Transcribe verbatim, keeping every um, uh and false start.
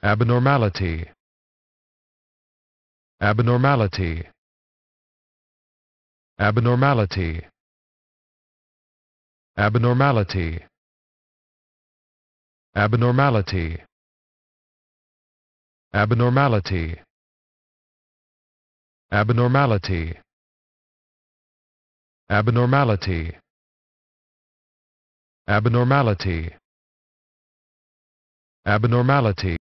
abnormality, abnormality, abnormality, abnormality, abnormality, abnormality, abnormality, abnormality, abnormality, abnormality.